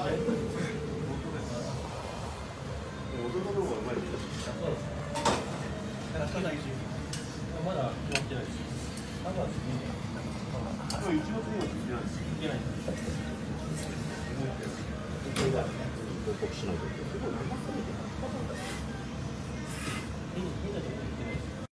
まだ決まってないです。3月に。1月には決めないです。いけない。報告しないと。